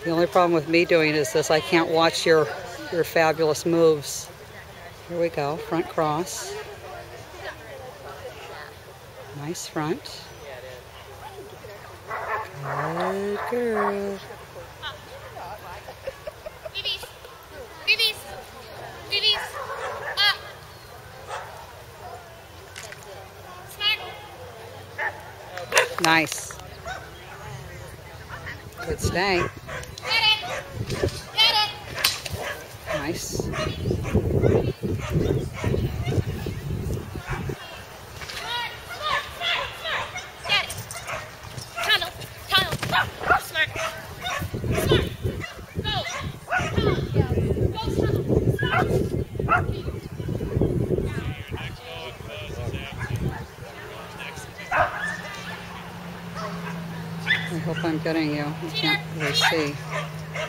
The only problem with me doing is this, I can't watch your fabulous moves. Here we go, front cross. Nice front. Good girl. Nice. Good stay. Nice. I hope I'm getting you. I can't really see.